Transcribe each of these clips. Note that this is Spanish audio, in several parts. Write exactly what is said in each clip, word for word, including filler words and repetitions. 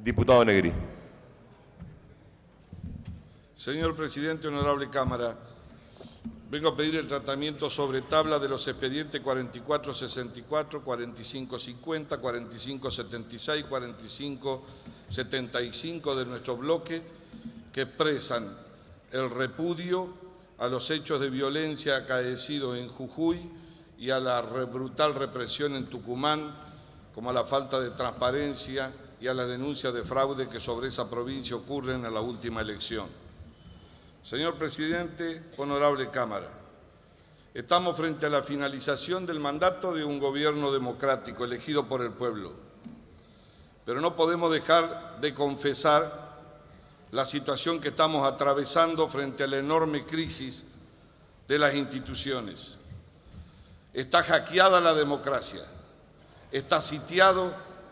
Diputado Negri. Señor Presidente, Honorable Cámara, vengo a pedir el tratamiento sobre tabla de los expedientes cuarenta y cuatro sesenta y cuatro, cuarenta y cinco cincuenta, cuarenta y cinco setenta y seis, cuarenta y cinco setenta y cinco de nuestro bloque, que expresan el repudio a los hechos de violencia acaecidos en Jujuy y a la brutal represión en Tucumán, como a la falta de transparencia y a la denuncia de fraude que sobre esa provincia ocurren en la última elección. Señor Presidente, Honorable Cámara, estamos frente a la finalización del mandato de un gobierno democrático elegido por el pueblo, pero no podemos dejar de confesar la situación que estamos atravesando frente a la enorme crisis de las instituciones. Está hackeada la democracia, está sitiado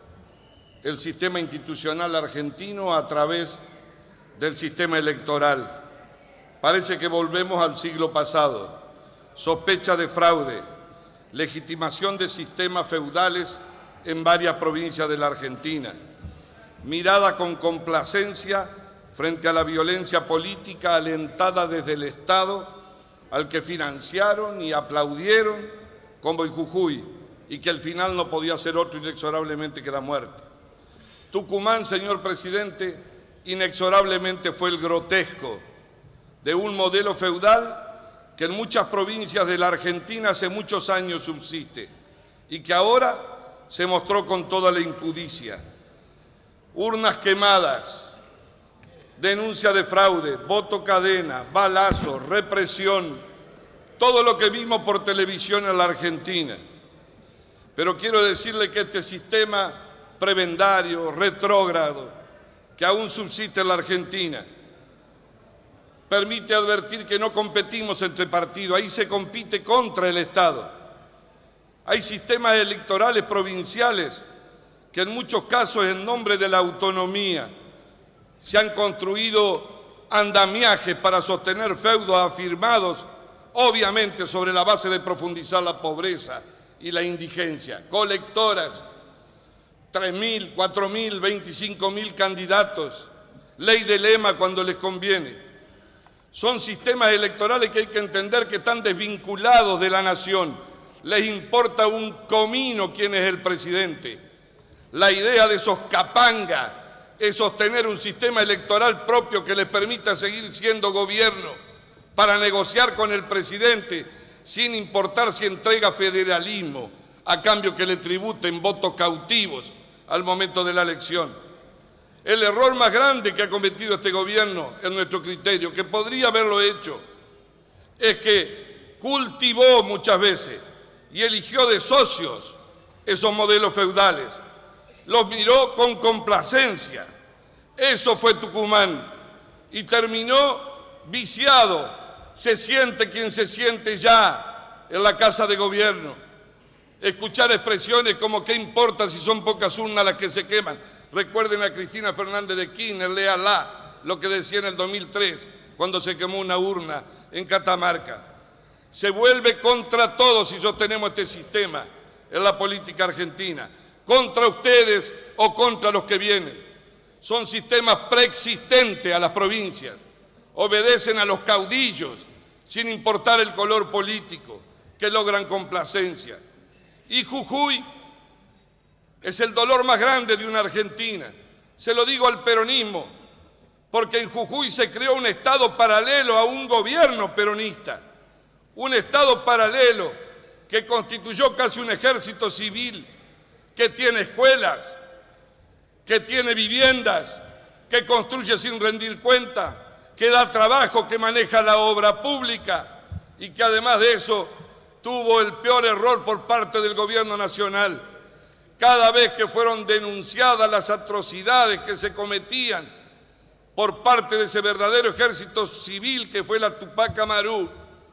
el sistema institucional argentino a través del sistema electoral. Parece que volvemos al siglo pasado. Sospecha de fraude, legitimación de sistemas feudales en varias provincias de la Argentina, mirada con complacencia frente a la violencia política alentada desde el Estado, al que financiaron y aplaudieron como en Jujuy, y que al final no podía ser otro inexorablemente que la muerte. Tucumán, señor Presidente, inexorablemente fue el grotesco de un modelo feudal que en muchas provincias de la Argentina hace muchos años subsiste y que ahora se mostró con toda la impudicia. Urnas quemadas, denuncia de fraude, voto cadena, balazos, represión, todo lo que vimos por televisión en la Argentina. Pero quiero decirle que este sistema prebendario, retrógrado, que aún subsiste en la Argentina, permite advertir que no competimos entre partidos, ahí se compite contra el Estado. Hay sistemas electorales provinciales que en muchos casos en nombre de la autonomía se han construido andamiajes para sostener feudos afirmados, obviamente sobre la base de profundizar la pobreza y la indigencia. Colectoras, tres mil, cuatro mil, veinticinco mil candidatos, ley de lema cuando les conviene. Son sistemas electorales que hay que entender que están desvinculados de la nación. Les importa un comino quién es el presidente. La idea de esos capangas es sostener un sistema electoral propio que les permita seguir siendo gobierno para negociar con el presidente sin importar si entrega federalismo a cambio que le tributen votos cautivos al momento de la elección. El error más grande que ha cometido este gobierno, en nuestro criterio, que podría haberlo hecho, es que cultivó muchas veces y eligió de socios esos modelos feudales. Los miró con complacencia. Eso fue Tucumán y terminó viciado. Se siente quien se siente ya en la Casa de Gobierno. Escuchar expresiones como ¿qué importa si son pocas urnas las que se queman? Recuerden a Cristina Fernández de Kirchner, léala lo que decía en el dos mil tres, cuando se quemó una urna en Catamarca. Se vuelve contra todos si sostenemos este sistema en la política argentina, contra ustedes o contra los que vienen. Son sistemas preexistentes a las provincias, obedecen a los caudillos, sin importar el color político, que logran complacencia. Y Jujuy es el dolor más grande de una Argentina. Se lo digo al peronismo, porque en Jujuy se creó un Estado paralelo a un gobierno peronista, un Estado paralelo que constituyó casi un ejército civil, que tiene escuelas, que tiene viviendas, que construye sin rendir cuenta, que da trabajo, que maneja la obra pública y que además de eso tuvo el peor error por parte del gobierno nacional. Cada vez que fueron denunciadas las atrocidades que se cometían por parte de ese verdadero ejército civil que fue la Tupac Amaru,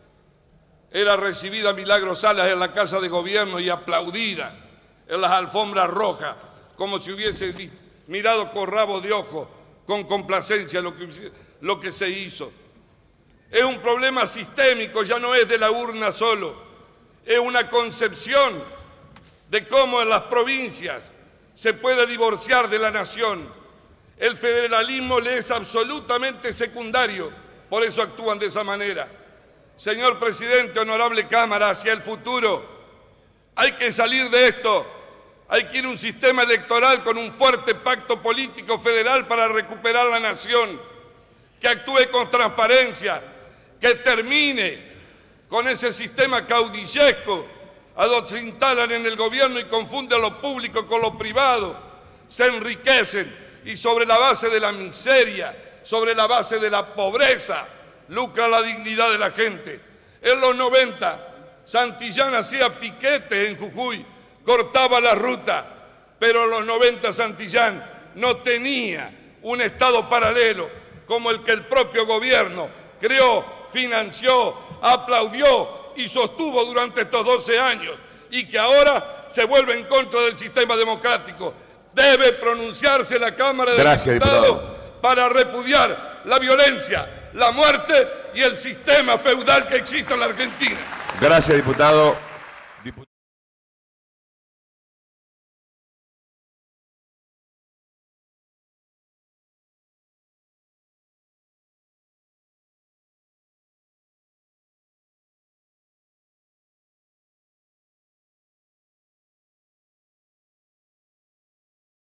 era recibida Milagros Salas en la Casa de Gobierno y aplaudida en las alfombras rojas, como si hubiese mirado con rabo de ojo, con complacencia lo que, lo que se hizo. Es un problema sistémico, ya no es de la urna solo, es una concepción de cómo en las provincias se puede divorciar de la nación El federalismo le es absolutamente secundario, por eso actúan de esa manera. Señor presidente, honorable Cámara, hacia el futuro hay que salir de esto. Hay que ir a un sistema electoral con un fuerte pacto político federal para recuperar la nación, que actúe con transparencia, que termine con ese sistema caudillesco a donde se instalan en el gobierno y confunden lo público con lo privado, se enriquecen y sobre la base de la miseria, sobre la base de la pobreza, lucra la dignidad de la gente. En los noventa, Santillán hacía piquetes en Jujuy, cortaba la ruta, pero en los noventa Santillán no tenía un Estado paralelo como el que el propio gobierno creó, financió, aplaudió y sostuvo durante estos doce años y que ahora se vuelve en contra del sistema democrático. Debe pronunciarse la Cámara de Gracias, Diputados diputado. para repudiar la violencia, la muerte y el sistema feudal que existe en la Argentina. Gracias, diputado.